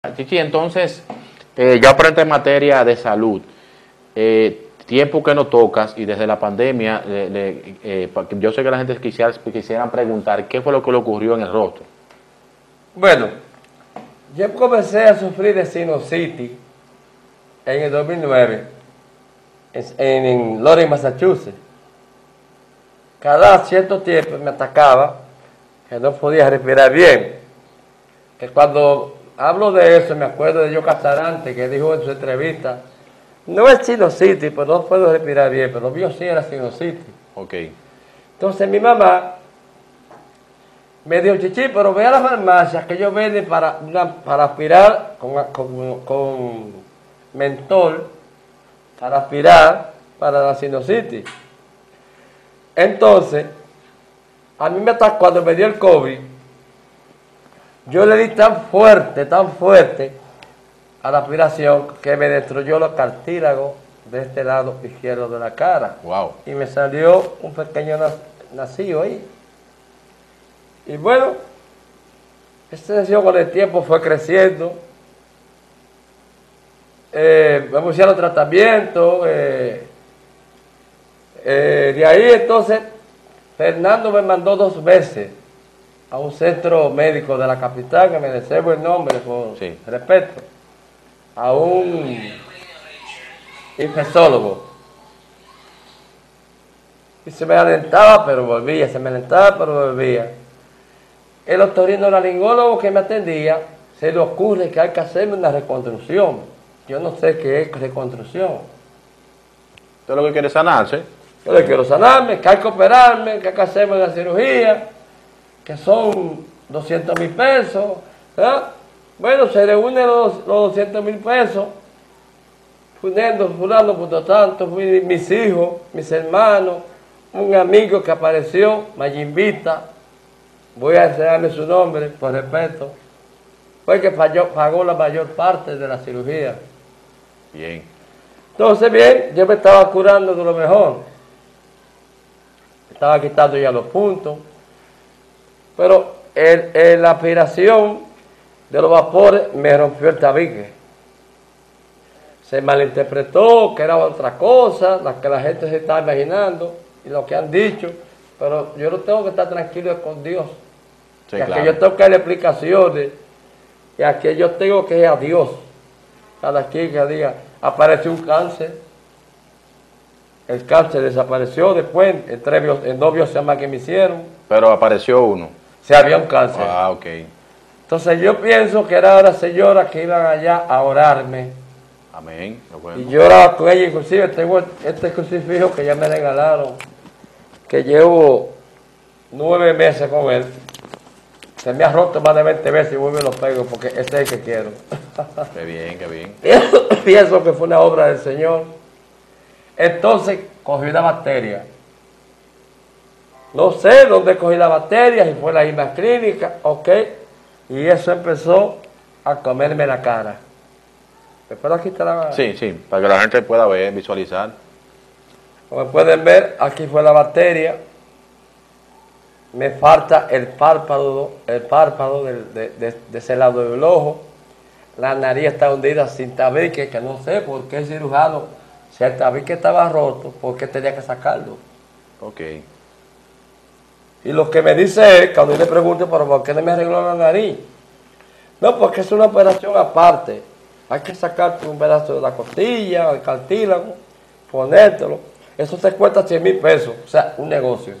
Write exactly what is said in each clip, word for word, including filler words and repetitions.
Chichi, entonces, eh, ya por entrar en materia de salud, eh, tiempo que no tocas y desde la pandemia, le, le, eh, yo sé que la gente quisiera, quisieran preguntar qué fue lo que le ocurrió en el rostro. Bueno, yo comencé a sufrir de sinusitis en el dos mil nueve, en, en Lawrence, Massachusetts. Cada cierto tiempo me atacaba, que no podía respirar bien. Que cuando hablo de eso, me acuerdo de Joe Casarante, que dijo en su entrevista, no es sinusitis, pero no puedo respirar bien, pero lo mío sí era sinusitis. Ok. Entonces mi mamá me dijo, Chichi, pero ve a la farmacia que ellos venden para, una, para aspirar con, con, con mentol, para aspirar para la sinusitis. Entonces, a mí me atacó cuando me dio el COVID, yo le di tan fuerte, tan fuerte a la aspiración que me destruyó los cartílagos de este lado izquierdo de la cara. Wow. Y me salió un pequeño nacido ahí. Y bueno, esta lesión con el tiempo fue creciendo. Eh, me pusieron tratamiento. Eh, eh, de ahí entonces, Fernando me mandó dos veces a un centro médico de la capital, que me deseo el nombre por sí. respeto, a un infectólogo. Y se me alentaba, pero volvía, se me alentaba, pero volvía. El otorrinolaringólogo que me atendía, se le ocurre que hay que hacerme una reconstrucción. Yo no sé qué es reconstrucción. ¿Usted lo que quiere es sanarse? Yo le quiero sanarme, que hay que operarme, que hay que hacerme una cirugía, que son doscientos mil pesos. ¿eh? Bueno, se reúnen los, los doscientos mil pesos, fulano, fulano, por tanto, mis hijos, mis hermanos, un amigo que apareció, Mayinvita, voy a enseñarle su nombre, por respeto, fue el que pagó, pagó la mayor parte de la cirugía. Bien. Entonces, bien, yo me estaba curando de lo mejor. Estaba quitando ya los puntos. Pero el, el, la aspiración de los vapores me rompió el tabique. Se malinterpretó que era otra cosa, la que la gente se está imaginando y lo que han dicho. Pero yo no tengo que estar tranquilo con Dios. Sí, y aquí claro. Yo tengo que darle explicaciones. Y aquí yo tengo que ir a Dios. Cada quien que diga, apareció un cáncer. El cáncer desapareció después. Entre el novio se llama que me hicieron. Pero apareció uno. Se había un cáncer. Ah, ok. Entonces yo pienso que era la señora que iban allá a orarme. Amén. Bueno. Y yo oraba con ella, inclusive tengo este crucifijo que ya me regalaron, que llevo nueve meses con él. Se me ha roto más de veinte veces y vuelvo y lo pego porque ese es el que quiero. Qué bien, qué bien. Pienso que fue una obra del Señor. Entonces cogí una bacteria. No sé dónde cogí la bacteria, si fue la misma clínica, ok. Y eso empezó a comerme la cara. ¿Me puedo quitar la...? Sí, sí, para que la gente pueda ver, visualizar. Como pueden ver, aquí fue la bacteria. Me falta el párpado, el párpado de, de, de, de ese lado del ojo. La nariz está hundida sin tabique, que no sé por qué el cirujano, si el tabique estaba roto, ¿por qué tenía que sacarlo? Ok. Y lo que me dice es, cuando yo le pregunto, ¿pero por qué no me arregló la nariz? No, porque es una operación aparte. Hay que sacarte un pedazo de la costilla, el cartílago, ponértelo. Eso te cuesta cien mil pesos, o sea, un negocio.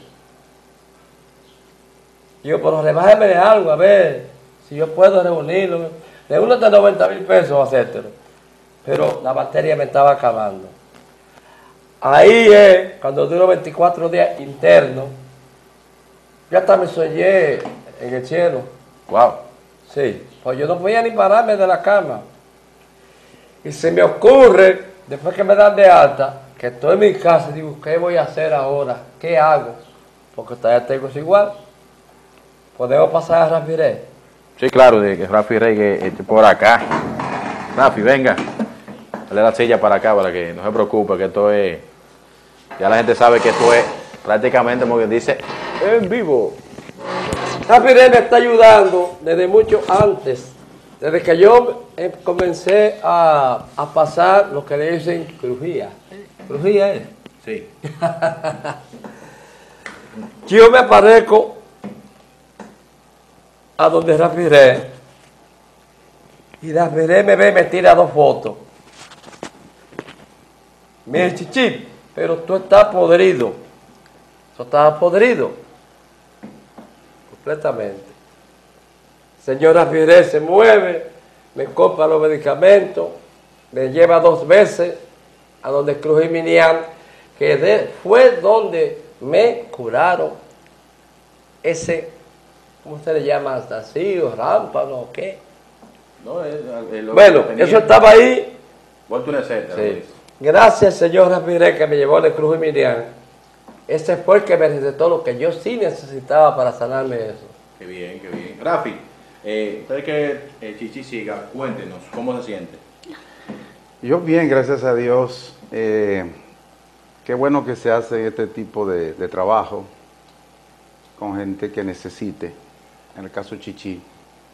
Y yo, pero rebájeme de algo, a ver, si yo puedo reunirlo. De uno de noventa mil pesos hacértelo. Pero la bacteria me estaba acabando. Ahí es, cuando duro veinticuatro días internos, yo hasta me soñé en el cielo. Wow. Sí, pues yo no podía ni pararme de la cama. Y se me ocurre, después que me dan de alta, que estoy en mi casa y digo, ¿qué voy a hacer ahora? ¿Qué hago? Porque todavía tengo eso igual. ¿Podemos pasar a Rafi Rey? Sí, claro, de que Rafi Rey que esté por acá. Rafi, venga. Dale la silla para acá para que no se preocupe, que esto es... Ya la gente sabe que esto es prácticamente, como que dice, en vivo. Rafi Rey me está ayudando desde mucho antes desde que yo eh, comencé a, a pasar lo que le dicen crujía. ¿Crujía es? Sí. Yo me aparezco a donde Rafiré y Rafiré me ve y me tira dos fotos. Mire, Chichi, pero tú estás podrido. Tú estás podrido. Completamente. Señora Rafiré se mueve, me compra los medicamentos, me lleva dos veces a donde Cruz y Minian, que de, fue donde me curaron ese, ¿cómo se le llama? Astacillo, rámpano, ¿o qué? No, es, es lo Bueno, que eso estaba ahí. Sí. Gracias, señor Rafiré, que me llevó de Cruz y Minian. Ese fue el que me recetó lo que yo sí necesitaba para sanarme eso. Qué bien, qué bien. Rafi, eh, usted que eh, Chichi siga, cuéntenos, ¿cómo se siente? Yo bien, gracias a Dios. Eh, qué bueno que se hace este tipo de, de trabajo con gente que necesite, en el caso Chichi.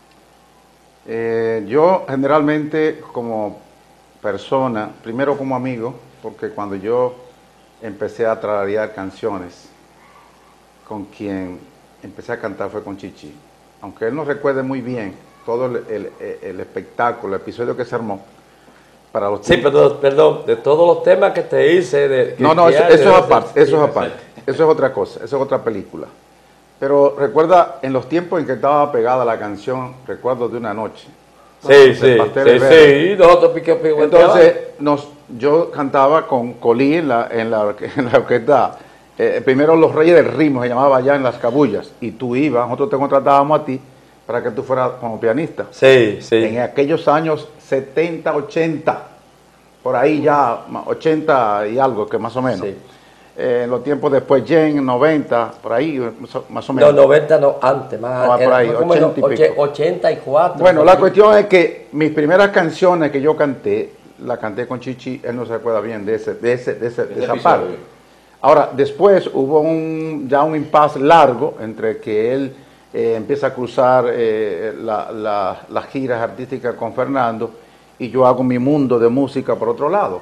Eh, yo generalmente como persona, primero como amigo, porque cuando yo empecé a tararear canciones, con quien empecé a cantar fue con Chichi. Aunque él no recuerde muy bien todo el, el, el espectáculo, el episodio que se armó, para los sí, perdón, perdón, de todos los temas que te hice. De, no, no, eso, eso es aparte, eso es aparte, eso es otra cosa, eso es otra película. Pero recuerda, en los tiempos en que estaba pegada la canción, recuerdo de una noche. Sí, sí, sí, sí, nosotros pique, pique, entonces, nos, yo cantaba con Colí en la, en la, en la orquesta, eh, primero Los Reyes del Ritmo, se llamaba allá en Las Cabullas, y tú ibas, nosotros te contratábamos a ti para que tú fueras como pianista. Sí, sí. En aquellos años setenta, ochenta, por ahí ya, ochenta y algo, que más o menos. Sí. Eh, en los tiempos después, Jen, noventa, por ahí, más o menos. No, noventa no, antes, más. No, por ahí, ochenta y pico. ochenta y cuatro. Bueno, la cuestión es que mis primeras canciones que yo canté, la canté con Chichi, él no se acuerda bien de, ese, de, ese, de, ese, de esa parte. Ahora, después hubo un, ya un impasse largo entre que él eh, empieza a cruzar eh, la, la, las giras artísticas con Fernando y yo hago mi mundo de música por otro lado.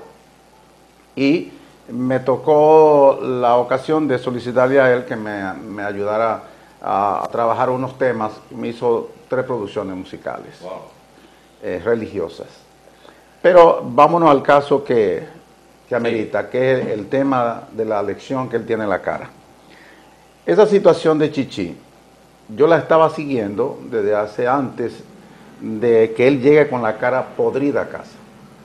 Y me tocó la ocasión de solicitarle a él que me, me ayudara a, a trabajar unos temas. Me hizo tres producciones musicales, wow. eh, religiosas. Pero vámonos al caso que, que amerita, sí. que es el tema de la lección que él tiene en la cara. Esa situación de Chichi, yo la estaba siguiendo desde hace antes de que él llegue con la cara podrida a casa.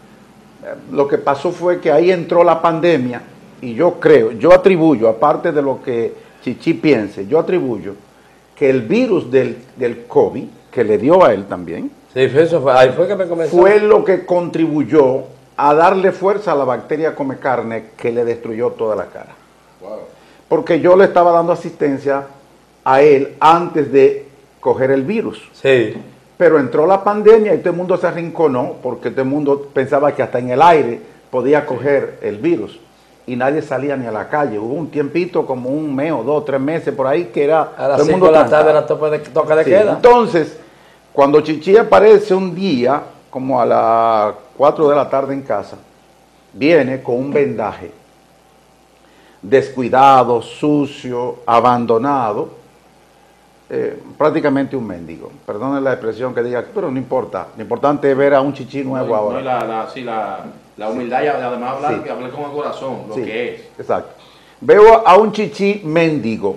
Lo que pasó fue que ahí entró la pandemia y yo creo, yo atribuyo, aparte de lo que Chichi piense, yo atribuyo que el virus del, del COVID, que le dio a él también, sí, eso fue, ahí fue, que me comenzó. fue lo que contribuyó a darle fuerza a la bacteria come carne que le destruyó toda la cara. Wow. Porque yo le estaba dando asistencia a él antes de coger el virus. Sí. Pero entró la pandemia y todo el mundo se arrinconó porque todo el mundo pensaba que hasta en el aire podía coger el virus y nadie salía ni a la calle. Hubo un tiempito, como un mes o dos, tres meses por ahí, que era a las cinco de la tarde era tope de toque de sí. queda. Entonces, cuando Chichi aparece un día, como a las cuatro de la tarde en casa, viene con un vendaje, descuidado, sucio, abandonado. Eh, prácticamente un mendigo, perdonen la expresión que diga, pero no importa, lo importante es ver a un Chichi nuevo no, ahora. No, la, la, sí, la, la humildad y además hablar, sí. hablar con el corazón, lo sí, que es. Exacto. Veo a un Chichi mendigo.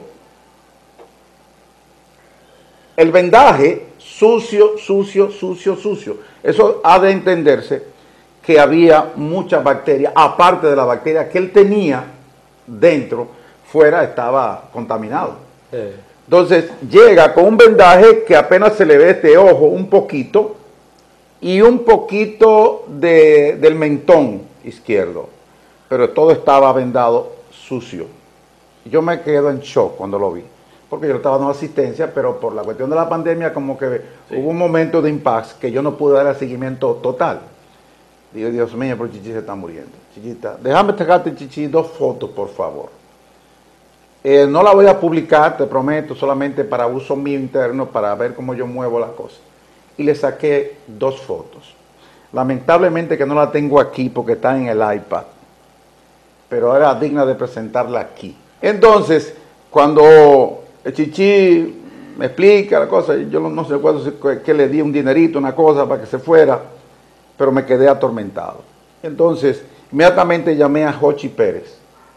El vendaje, sucio, sucio, sucio, sucio. Eso ha de entenderse que había muchas bacterias, aparte de la bacteria que él tenía dentro, fuera estaba contaminado. Sí. Entonces llega con un vendaje que apenas se le ve este ojo un poquito y un poquito de, del mentón izquierdo, pero todo estaba vendado sucio. Yo me quedo en shock cuando lo vi, porque yo estaba dando asistencia, pero por la cuestión de la pandemia como que sí. hubo un momento de impasse que yo no pude dar el seguimiento total. Digo, Dios mío, pero Chichi se está muriendo. Chichita, déjame sacarte, Chichi, dos fotos, por favor. Eh, no la voy a publicar, te prometo, solamente para uso mío interno, para ver cómo yo muevo la cosa. y le saqué dos fotos. Lamentablemente que no la tengo aquí porque está en el iPad, pero era digna de presentarla aquí. Entonces, cuando el Chichi me explica la cosa, yo no, no sé cuándo, que le di un dinerito, una cosa para que se fuera, pero me quedé atormentado. Entonces, inmediatamente llamé a Jochi Pérez,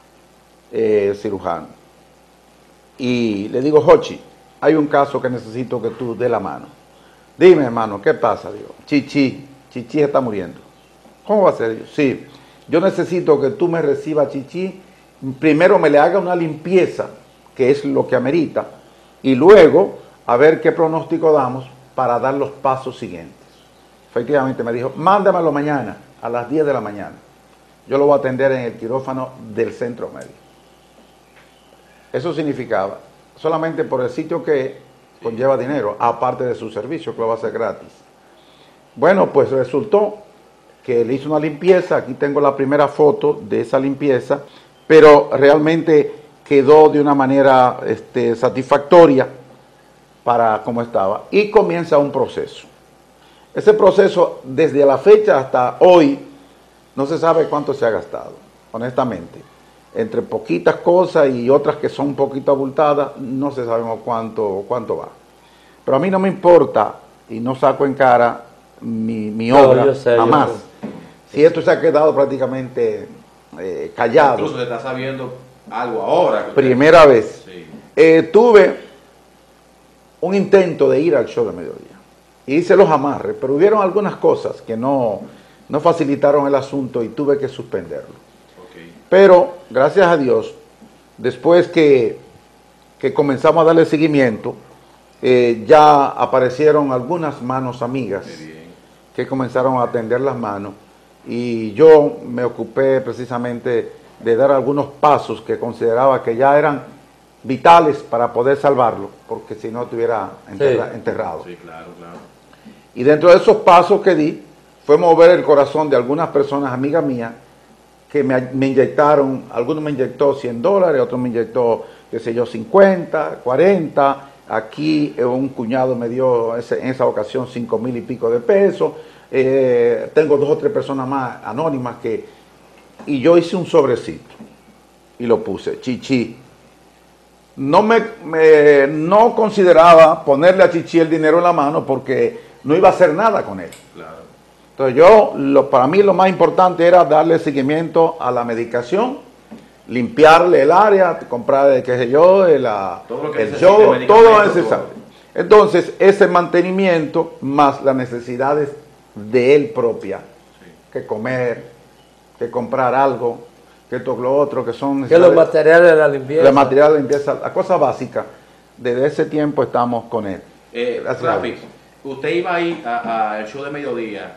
eh, cirujano, y le digo, Jochi, hay un caso que necesito que tú dé la mano. Dime, hermano, ¿qué pasa? Digo, Chichi, Chichi está muriendo. ¿Cómo va a ser? Yo, sí, yo necesito que tú me recibas, Chichi, primero me le haga una limpieza, que es lo que amerita, y luego a ver qué pronóstico damos para dar los pasos siguientes. Efectivamente me dijo, mándamelo mañana a las diez de la mañana. Yo lo voy a atender en el quirófano del centro médico. Eso significaba, solamente por el sitio que conlleva dinero, aparte de su servicio, que lo va a hacer gratis. Bueno, pues resultó que le hizo una limpieza, aquí tengo la primera foto de esa limpieza, pero realmente quedó de una manera este, satisfactoria para cómo estaba, y comienza un proceso. Ese proceso, desde la fecha hasta hoy, no se sabe cuánto se ha gastado, honestamente. Entre poquitas cosas y otras que son un poquito abultadas, no se sabemos cuánto, cuánto va. Pero a mí no me importa, y no saco en cara mi, mi no, obra, sé, jamás. Si esto se ha quedado prácticamente eh, callado. Incluso se está sabiendo algo ahora. Primera usted... vez. Sí. Eh, tuve un intento de ir al show de mediodía. Hice los amarres, pero hubieron algunas cosas que no, no facilitaron el asunto y tuve que suspenderlo. Okay. Pero, gracias a Dios, después que, que comenzamos a darle seguimiento, eh, ya aparecieron algunas manos amigas que comenzaron a tender las manos, y yo me ocupé precisamente de dar algunos pasos que consideraba que ya eran vitales para poder salvarlo, porque si no estuviera enterra, sí. enterrado. Sí, claro, claro. Y dentro de esos pasos que di, fue mover el corazón de algunas personas, amigas mías, que me, me inyectaron, algunos me inyectó cien dólares, otros me inyectó, qué sé yo, cincuenta, cuarenta, aquí eh, un cuñado me dio ese, en esa ocasión cinco mil y pico de pesos, eh, tengo dos o tres personas más anónimas que, y yo hice un sobrecito, y lo puse, Chichi. No me, me no consideraba ponerle a Chichi el dinero en la mano porque no iba a hacer nada con él. Claro. Entonces yo, lo, para mí lo más importante era darle seguimiento a la medicación, limpiarle el área, comprar, qué sé yo, la, todo lo que el yo, todo lo necesario. Entonces ese mantenimiento más las necesidades de él propia, sí. que comer, que comprar algo, que esto, lo otro, que son... Que los materiales de la limpieza. Los materiales de limpieza, la cosa básica. Desde ese tiempo estamos con él. Eh, Rafi, usted iba ahí al show de mediodía,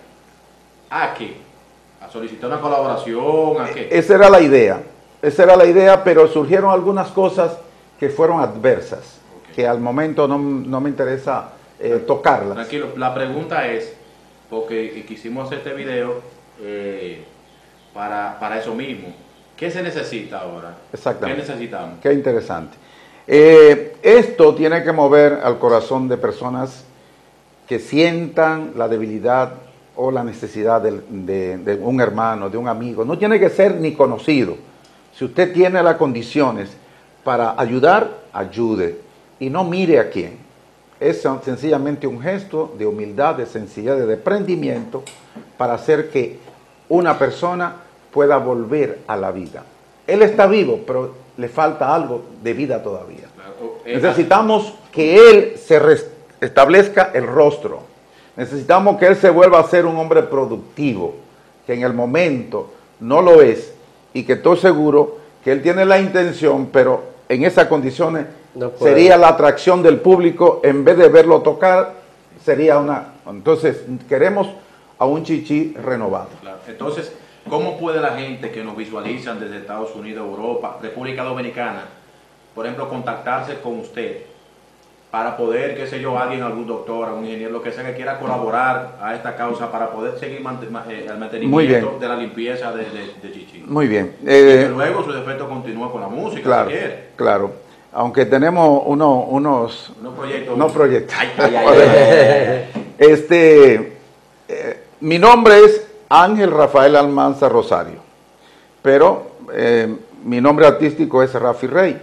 ¿a qué? ¿A solicitar una colaboración? ¿A qué? Esa era la idea. Esa era la idea, pero surgieron algunas cosas que fueron adversas, okay. que al momento no, no me interesa eh, tocarlas. Tranquilo, la pregunta es, porque quisimos hacer este video eh, para, para eso mismo. ¿Qué se necesita ahora? Exactamente. ¿Qué necesitamos? Qué interesante. Eh, esto tiene que mover al corazón de personas que sientan la debilidad o la necesidad de, de, de un hermano, de un amigo. No tiene que ser ni conocido. Si usted tiene las condiciones para ayudar, ayude. Y no mire a quién. Es sencillamente un gesto de humildad, de sencillez, de desprendimiento para hacer que una persona pueda volver a la vida. Él está vivo, pero le falta algo de vida todavía. Necesitamos que él se establezca el rostro. Necesitamos que él se vuelva a ser un hombre productivo, que en el momento no lo es, y que estoy seguro que él tiene la intención, pero en esas condiciones no sería la atracción del público, en vez de verlo tocar, sería una... Entonces, queremos a un Chichi renovado. Claro. Entonces, ¿cómo puede la gente que nos visualizan desde Estados Unidos, Europa, República Dominicana, por ejemplo, contactarse con usted para poder, qué sé yo, alguien, algún doctor, algún ingeniero, lo que sea que quiera colaborar a esta causa para poder seguir eh, el mantenimiento de la limpieza de, de, de Chichi? Muy bien. Eh, y luego su defecto continúa con la música, claro, si quiere. Claro. Aunque tenemos uno, unos, unos proyectos. Unos proyectos. Ay, ay, ay, ay, ay. Este, eh, mi nombre es Ángel Rafael Almanza Rosario, pero eh, mi nombre artístico es Rafi Rey.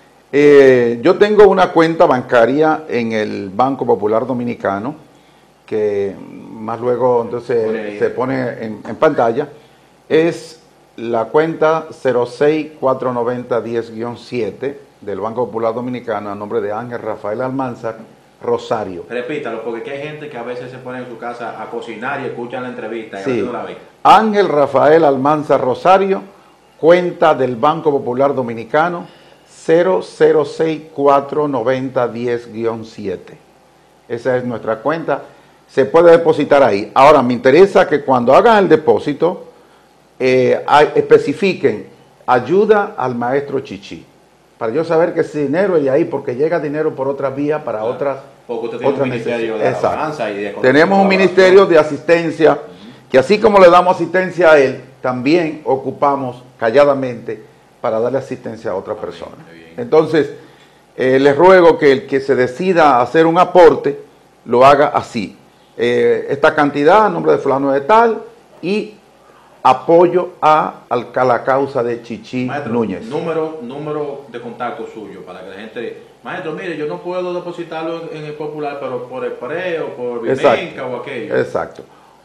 Eh, yo tengo una cuenta bancaria en el Banco Popular Dominicano, que más luego entonces se pone en, en pantalla. Es la cuenta cero seis cuatro nueve cero diez guión siete del Banco Popular Dominicano a nombre de Ángel Rafael Almanza Rosario. Repítalo, porque hay gente que a veces se pone en su casa a cocinar y escuchan la entrevista y sí. a no la ven. Ángel Rafael Almanza Rosario, cuenta del Banco Popular Dominicano cero cero seis cuatro nueve cero diez guión siete. Esa es nuestra cuenta. Se puede depositar ahí. Ahora, me interesa que cuando hagan el depósito, eh, hay, especifiquen ayuda al maestro Chichi, para yo saber que ese dinero es de ahí, porque llega dinero por otra vía para claro, otras porque usted tiene otras un ministerio de alabanza y de tenemos un ministerio de asistencia, uh-huh, que así como le damos asistencia a él, también ocupamos calladamente para darle asistencia a otra ah, persona. Bien, bien. Entonces, eh, les ruego que el que se decida a hacer un aporte, lo haga así. Eh, esta cantidad a nombre de fulano de tal y apoyo a, a la causa de Chichi Maestro, Núñez. Número, número de contacto suyo para que la gente... Maestro, mire, yo no puedo depositarlo en, en el Popular, pero por el PRE o por Vimenca o aquello. Exacto.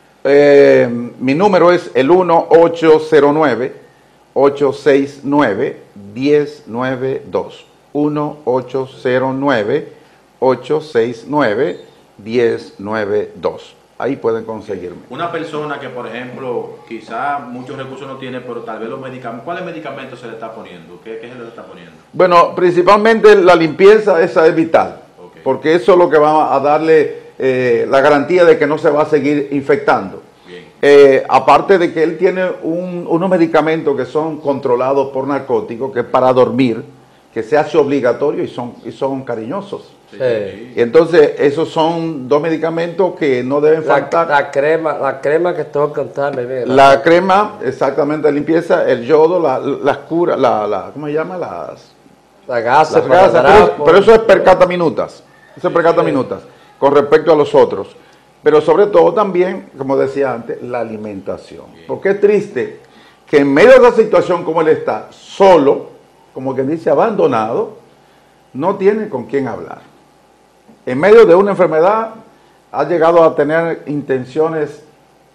Eh, mi número es el uno ocho cero nueve ocho seis nueve uno cero nueve dos. uno ocho cero nueve ocho seis nueve uno cero nueve dos. Ahí pueden conseguirme. Una persona que, por ejemplo, quizá muchos recursos no tiene, pero tal vez los medicamentos, ¿cuáles medicamentos se le está poniendo? ¿Qué, qué se le está poniendo? Bueno, principalmente la limpieza, esa es vital, okay, porque eso es lo que va a darle eh, la garantía de que no se va a seguir infectando. Eh, aparte de que él tiene un, unos medicamentos que son controlados por narcóticos, que es para dormir, que se hace obligatorio y son, y son cariñosos. Sí. Y entonces esos son dos medicamentos que no deben la, faltar. La crema, la crema que tengo que contarme. Bien, la, la crema, exactamente, de limpieza, el yodo, la, las curas, la, la, ¿cómo se llama? Las, la gasa, las gasas, pero, pero eso es per cata minutas. Eso es per cata minutas, con respecto a los otros. Pero sobre todo también, como decía antes, la alimentación. Porque es triste que en medio de una situación como él está, solo, como quien dice, abandonado, no tiene con quién hablar. En medio de una enfermedad, ha llegado a tener intenciones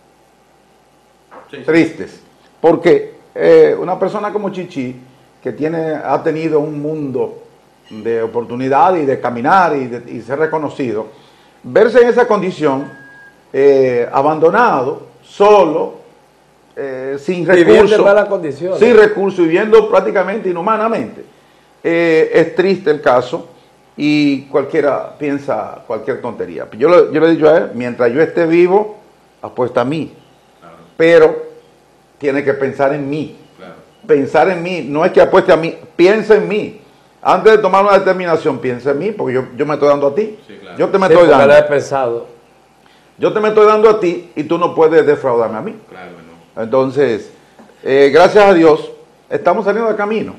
sí, sí. tristes. Porque eh, una persona como Chichi, que tiene, ha tenido un mundo de oportunidad y de caminar y, de, y ser reconocido, verse en esa condición, eh, abandonado, solo, eh, sin recursos, sin recursos, viviendo prácticamente inhumanamente, eh, es triste el caso y cualquiera piensa cualquier tontería. Yo, le, yo le he dicho a él, mientras yo esté vivo, apuesta a mí, claro, pero tiene que pensar en mí, claro, pensar en mí, no es que apueste a mí, piensa en mí. Antes de tomar una determinación, piensa en mí, porque yo, yo me estoy dando a ti. Sí, claro. Yo te me sí, estoy dando. Lo he pensado. Yo te me estoy dando a ti y tú no puedes defraudarme a mí. Claro, no. Entonces, eh, gracias a Dios, estamos saliendo de camino.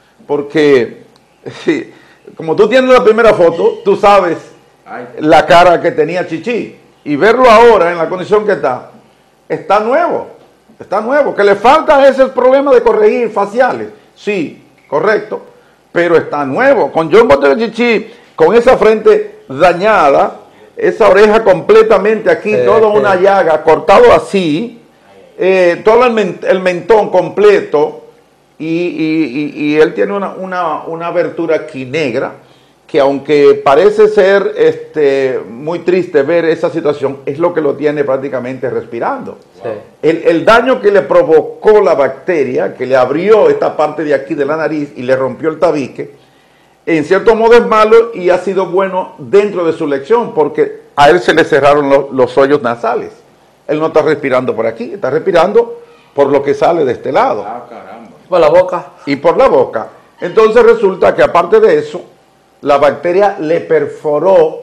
Porque, sí, como tú tienes la primera foto, tú sabes Ay. la cara que tenía Chichi. Y verlo ahora en la condición que está, está nuevo. Está nuevo. Que le falta ese problema de corregir faciales. Sí, correcto. Pero está nuevo. Con John Botero Chichi, con esa frente dañada, esa oreja completamente aquí, sí, toda sí. una llaga, cortado así, eh, todo el, men el mentón completo, y, y, y, y él tiene una, una, una abertura aquí negra, que aunque parece ser este, muy triste ver esa situación, es lo que lo tiene prácticamente respirando. Sí. El, el daño que le provocó la bacteria, que le abrió esta parte de aquí de la nariz y le rompió el tabique, en cierto modo es malo y ha sido bueno dentro de su lección, porque a él se le cerraron lo, los hoyos nasales. Él no está respirando por aquí, está respirando por lo que sale de este lado. Ah, caramba. Por la boca. Y por la boca. Entonces resulta que aparte de eso, la bacteria le perforó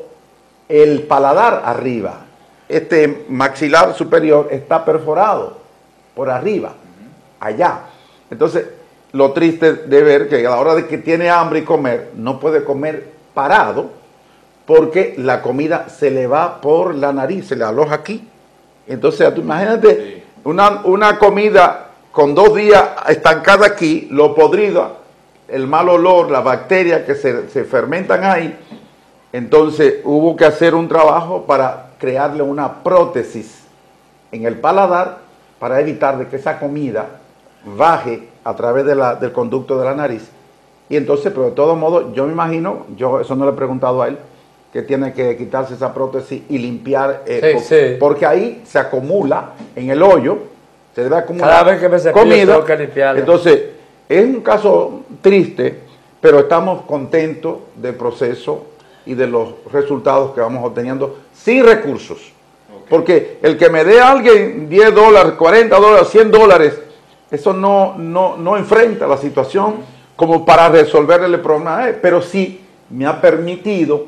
el paladar arriba. Este maxilar superior está perforado por arriba, allá. Entonces, lo triste de ver que a la hora de que tiene hambre y comer, no puede comer parado porque la comida se le va por la nariz, se le aloja aquí. Entonces, tú imagínate sí. una, una comida con dos días estancada aquí, lo podrido, el mal olor, las bacterias que se, se fermentan ahí. Entonces hubo que hacer un trabajo para crearle una prótesis en el paladar para evitar de que esa comida baje a través de la, del conducto de la nariz. Y entonces, pero de todos modos, yo me imagino, yo eso no le he preguntado a él, que tiene que quitarse esa prótesis y limpiar, eh, sí, por, sí. porque ahí se acumula en el hoyo, se debe acumular cada vez que me cepillo, comida. tengo que limpiarlo. Entonces, es un caso triste, pero estamos contentos del proceso y de los resultados que vamos obteniendo sin recursos. Okay. Porque el que me dé a alguien diez dólares, cuarenta dólares, cien dólares, eso no, no, no enfrenta la situación como para resolverle el problema a él, pero sí me ha permitido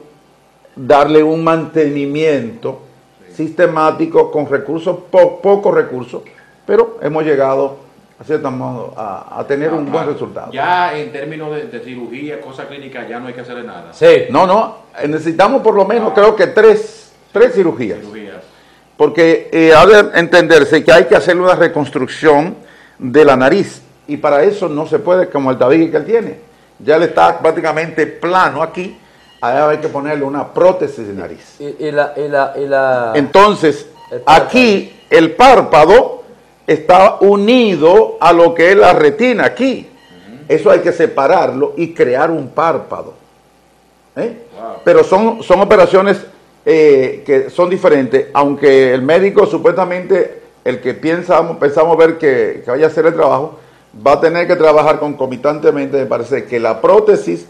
darle un mantenimiento sí. sistemático con recursos, po, pocos recursos, pero hemos llegado a cierto modo a, a tener ah, un buen resultado. Ya en términos de, de cirugía, cosas clínicas, ya no hay que hacerle nada. Sí. No, no, necesitamos por lo menos ah. creo que tres, tres cirugías. cirugías. Porque eh, ha de entenderse que hay que hacerle una reconstrucción de la nariz, y para eso no se puede como el tabique que él tiene. Ya le está prácticamente plano aquí, ahí hay que ponerle una prótesis de nariz. Y, y la, y la, y la... Entonces, el aquí el párpado está unido a lo que es la retina aquí. Uh-huh. Eso hay que separarlo y crear un párpado. ¿Eh? Wow. Pero son, son operaciones eh, que son diferentes, aunque el médico supuestamente, el que piensa, pensamos ver que, que vaya a hacer el trabajo, va a tener que trabajar concomitantemente, me parece, que la prótesis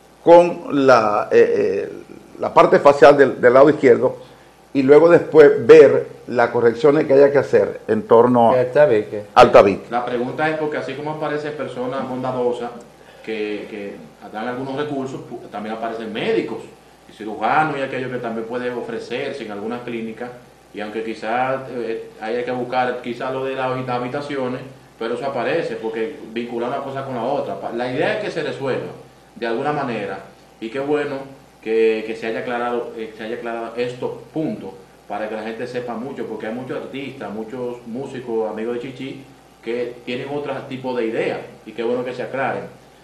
con la, eh, eh, la parte facial del, del lado izquierdo, y luego después ver las correcciones que haya que hacer en torno al tabique. al tabique. La pregunta es porque así como aparecen personas bondadosas que, que dan algunos recursos, también aparecen médicos y cirujanos y aquellos que también pueden ofrecerse en algunas clínicas, y aunque quizás eh, haya que buscar quizás lo de las habitaciones, pero eso aparece porque vincular una cosa con la otra. La idea es que se resuelva de alguna manera, y qué bueno que, que se haya aclarado, eh, se haya aclarado estos puntos para que la gente sepa mucho, porque hay muchos artistas, muchos músicos, amigos de Chichi, que tienen otro tipo de ideas, y qué bueno que se aclaren.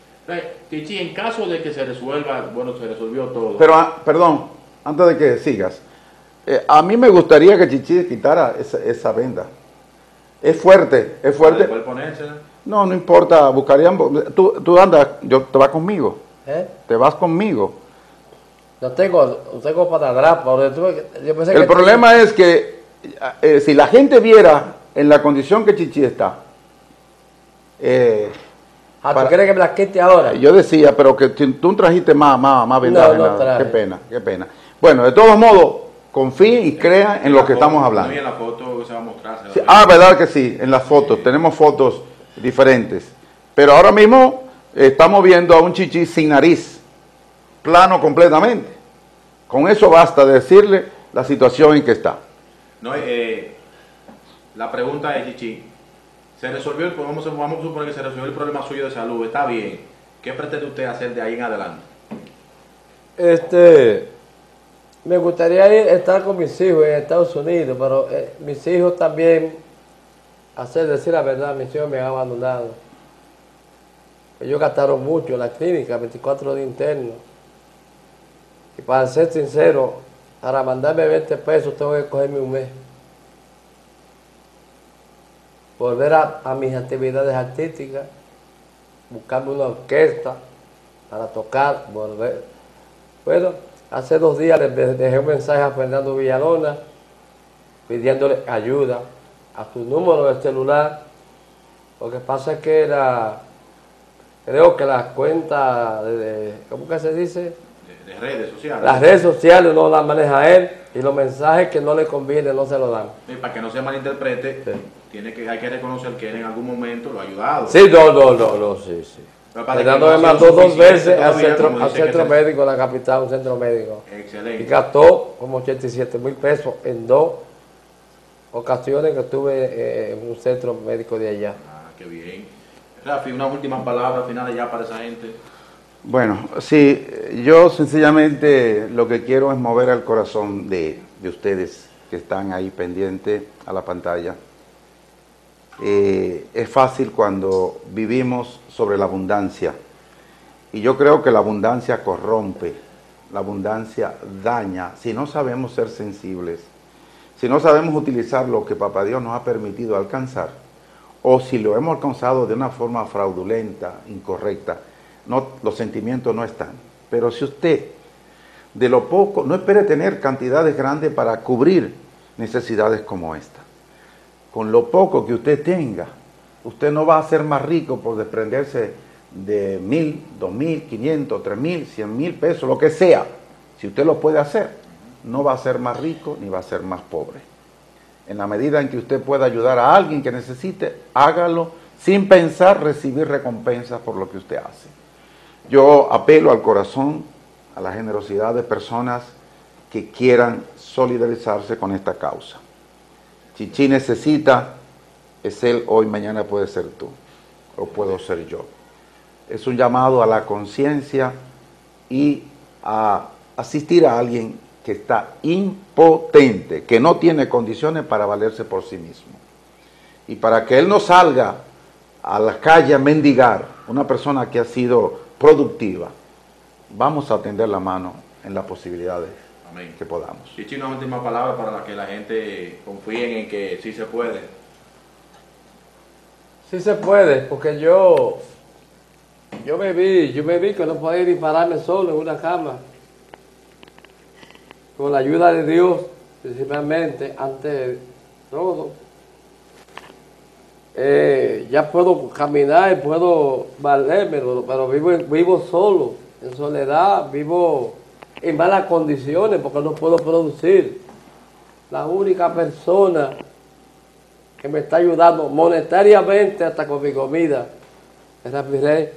Chichi, en caso de que se resuelva, bueno, se resolvió todo. Pero, ah, perdón, antes de que sigas, eh, a mí me gustaría que Chichi quitara esa, esa venda. Es fuerte, es fuerte. ¿Puede ponérsela? No, no importa, buscarían. Tú, tú andas, yo te vas conmigo. ¿Eh? Te vas conmigo. No tengo, no tengo para atrás. Yo pensé El que problema tenía... es que eh, si la gente viera en la condición que Chichi está. Eh, ah, para, ¿tú quieres que me la quite ahora? Yo decía, pero que tú trajiste más, más, más vendaje. No, no traje. Qué pena, qué pena. Bueno, de todos modos, confíen y crean en lo que estamos hablando. No, y en la foto se va a mostrar. Sí, ah, verdad que sí, en las fotos, sí. Tenemos fotos diferentes. Pero ahora mismo eh, estamos viendo a un Chichi sin nariz, plano completamente. Con eso basta decirle la situación en que está. No, eh, la pregunta es, Chichi, se resolvió el problema, vamos a suponer que se resolvió el problema suyo de salud, está bien. ¿Qué pretende usted hacer de ahí en adelante? Este... Me gustaría ir estar con mis hijos en Estados Unidos, pero eh, mis hijos también, hacer decir la verdad, mis hijos me han abandonado. Ellos gastaron mucho en la clínica, veinticuatro días internos. Y para ser sincero, para mandarme veinte pesos tengo que cogerme un mes. Volver a, a mis actividades artísticas, buscarme una orquesta para tocar, volver. Bueno, hace dos días le dejé un mensaje a Fernando Villalona pidiéndole ayuda a su número de celular. Lo que pasa es que la, creo que las cuentas, de, de, ¿cómo que se dice? De, de redes sociales. Las redes sociales no las maneja él, y los mensajes que no le convienen no se los dan. Y para que no se malinterprete, sí. tiene que, hay que reconocer que él en algún momento lo ha ayudado. Sí, no, no, no, no sí, sí. Fernando me mandó dos veces al centro, al centro médico de la capital, un centro médico. Excelente. Y gastó como ochenta y siete mil pesos en dos ocasiones que estuve eh, en un centro médico de allá. Ah, qué bien. Rafi, una última palabra final ya para esa gente. Bueno, sí, yo sencillamente lo que quiero es mover el corazón de, de ustedes que están ahí pendientes a la pantalla. Eh, es fácil cuando vivimos sobre la abundancia, y yo creo que la abundancia corrompe, la abundancia daña, si no sabemos ser sensibles, si no sabemos utilizar lo que Papá Dios nos ha permitido alcanzar, o si lo hemos alcanzado de una forma fraudulenta, incorrecta. No, los sentimientos no están. Pero si usted, de lo poco, no espere tener cantidades grandes para cubrir necesidades como esta. Con lo poco que usted tenga, usted no va a ser más rico por desprenderse de mil, dos mil, quinientos, tres mil, cien mil pesos, lo que sea. Si usted lo puede hacer, no va a ser más rico ni va a ser más pobre. En la medida en que usted pueda ayudar a alguien que necesite, hágalo sin pensar recibir recompensas por lo que usted hace. Yo apelo al corazón, a la generosidad de personas que quieran solidarizarse con esta causa. Chichi necesita, es él, hoy, mañana puede ser tú, o puedo ser yo. Es un llamado a la conciencia y a asistir a alguien que está impotente, que no tiene condiciones para valerse por sí mismo. Y para que él no salga a la calle a mendigar, una persona que ha sido productiva, vamos a tender la mano en las posibilidades Amén. Que podamos. Chichi, una última palabra para que la gente confíe en que sí se puede. Sí se puede, porque yo, yo me vi, yo me vi que no podía dispararme solo en una cama. Con la ayuda de Dios, principalmente, ante todo. Eh, ya puedo caminar y puedo valerme, pero vivo, vivo solo, en soledad, vivo en malas condiciones porque no puedo producir. La única persona que me está ayudando monetariamente hasta con mi comida es la Pirey.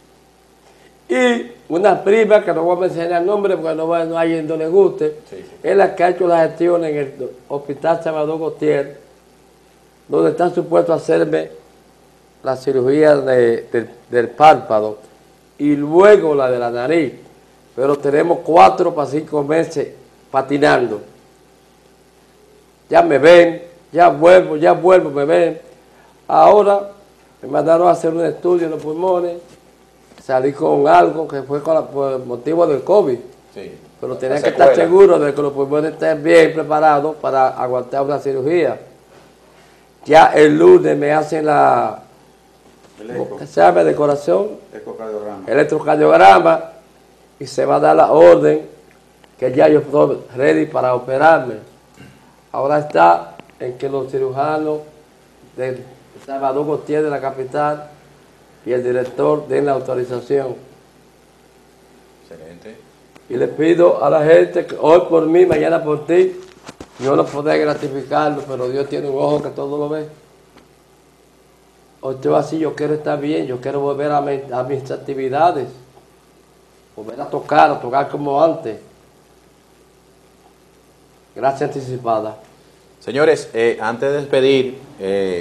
Y una prima, que no voy a mencionar el nombre porque no, no hay quien no le guste, sí, sí. Es la que ha hecho la gestión en el Hospital Salvador Gautier, donde están supuestos a hacerme la cirugía de, de, del párpado y luego la de la nariz. Pero tenemos cuatro para cinco meses patinando. Ya me ven, ya vuelvo, ya vuelvo, me ven. Ahora me mandaron a hacer un estudio en los pulmones. Salí con algo que fue con la, por motivo del COVID. Sí. Pero tenía que estar seguro de que los pulmones estén bien preparados para aguantar una cirugía. Ya el lunes me hacen la, ¿qué se llama? De corazón, electrocardiograma. electrocardiograma, y se va a dar la orden que ya yo estoy ready para operarme. Ahora está en que los cirujanos del Salvador Gautier de la capital y el director den la autorización. Excelente. Y le pido a la gente que hoy por mí, mañana por ti. Yo no podré gratificarlo, pero Dios tiene un ojo que todo lo ve. Hoy estoy así, yo quiero estar bien, yo quiero volver a, mi, a mis actividades, volver a tocar, a tocar como antes. Gracias anticipada. Señores, eh, antes de despedir, eh,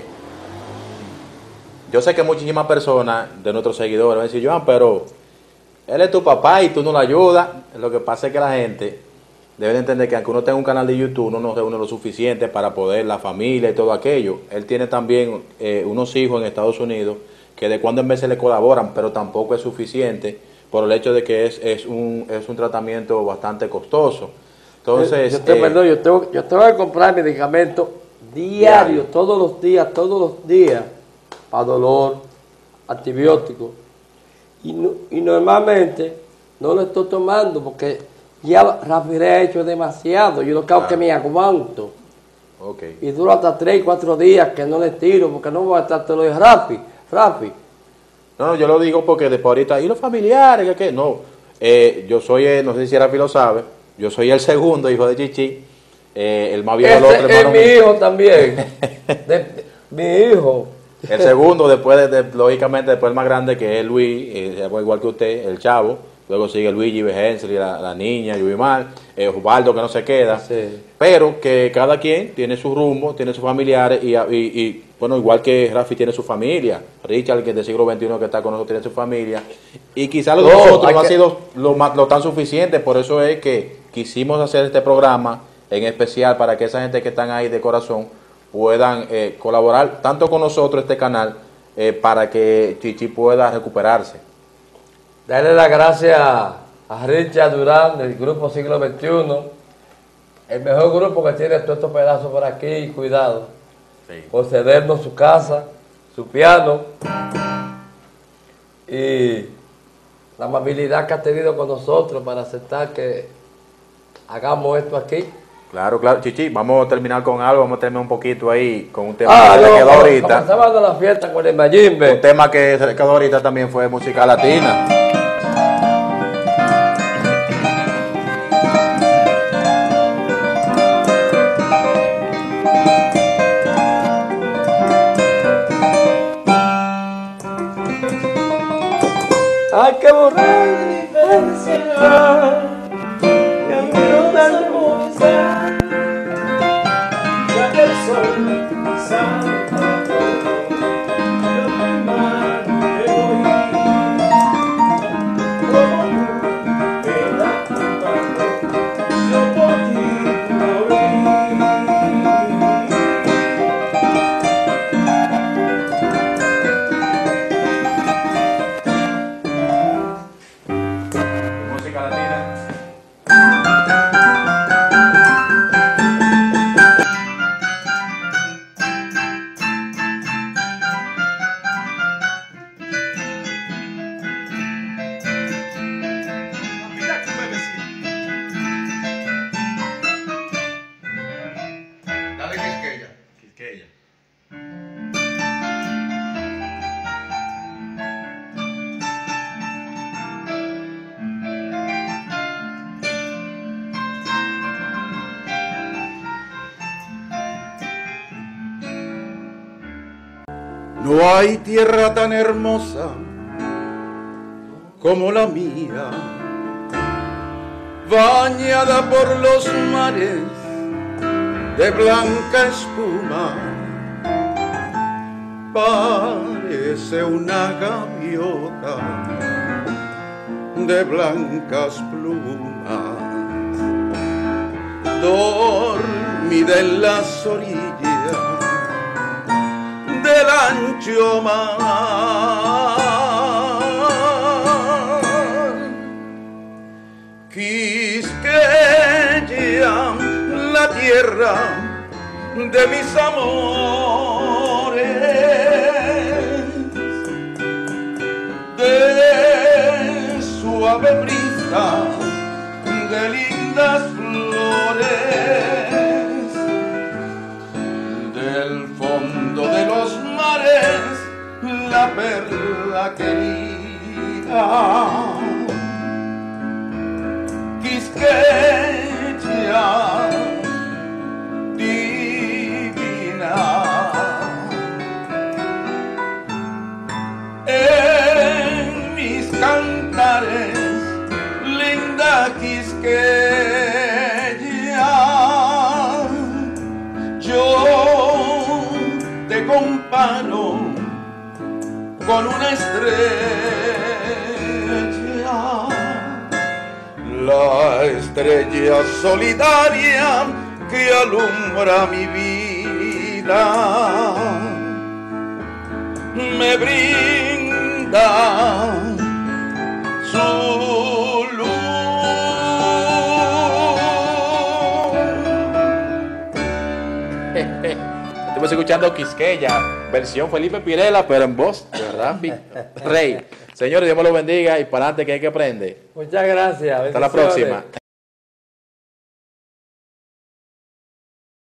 yo sé que muchísimas personas de nuestros seguidores van a decir, Joan, pero él es tu papá y tú no lo ayudas. Lo que pasa es que la gente debe de entender que aunque uno tenga un canal de YouTube, uno no reúne lo suficiente para poder, la familia y todo aquello. Él tiene también eh, unos hijos en Estados Unidos que de cuando en vez se le colaboran, pero tampoco es suficiente por el hecho de que es, es, un, es un tratamiento bastante costoso. Entonces, yo, te, eh, perdón, yo, tengo, yo tengo que comprar medicamentos diarios, todos los días, todos los días, para dolor, antibióticos. Y, no, y normalmente no lo estoy tomando porque ya Rafi ha hecho demasiado. Yo no creo ah. que me aguanto. Okay. Y duro hasta tres, cuatro días que no le tiro porque no voy a estar todo lo de Rafi. Rafi. No, no, yo lo digo porque después ahorita, ¿y los familiares? ¿Qué, qué? No, eh, yo soy, eh, no sé si Rafi lo sabe, yo soy el segundo hijo de Chichi, eh, el más viejo de los otros hermanos. Es mi hijo también. de, de, mi hijo. El segundo, después, de, de, lógicamente, después el más grande, que es Luis, eh, igual que usted, el chavo, luego sigue Luigi, Hensley, la, la niña, Yubimar, eh, Osvaldo que no se queda, Sí. pero que cada quien tiene su rumbo, tiene sus familiares y, y, y, bueno, igual que Rafi tiene su familia, Richard, que es del siglo veintiuno que está con nosotros, tiene su familia, y quizás lo de No, nosotros hay no ha que- sido lo, más- lo tan suficiente, por eso es que quisimos hacer este programa en especial para que esa gente que están ahí de corazón puedan eh, colaborar tanto con nosotros, este canal, eh, para que Chichi pueda recuperarse. Darle las gracias a Richard Durán del grupo Siglo veintiuno, el mejor grupo que tiene todos estos pedazos por aquí, cuidado, Sí. por cedernos su casa, su piano y la amabilidad que ha tenido con nosotros para aceptar que hagamos esto aquí. Claro, claro, Chichi, vamos a terminar con algo, vamos a terminar un poquito ahí con un tema Ah, que no, se quedó como- ahorita. como estaba dando la fiesta con el Mayimbe. Un tema que se quedó ahorita también fue música latina. Hay que borrar la diferencia y a mí no darle música, ya que el sol salta yo me mal que oí como tú me das cantando, yo por ti morí. Música latina. Dale Quisqueya. Quisqueya. No hay tierra tan hermosa como la mía, bañada por los mares de blanca espuma. Parece una gaviota de blancas plumas, dormida en las orillas del ancho mar. Quisqueya, la tierra de mis amores, de suave brisa, de lindas flores, del fondo de los mares, la perla querida. Quisqueya, divina, en mis cantares, linda Quisqueya, yo te comparo con una estrella, la estrella solidaria que alumbra mi vida, me brinda su luz. Estamos escuchando Quisqueya, versión Felipe Pirela, pero en voz de Rafi Rey. Señores, Dios me lo bendiga y para adelante que hay que aprender. Muchas gracias. Hasta la bendiciones. próxima.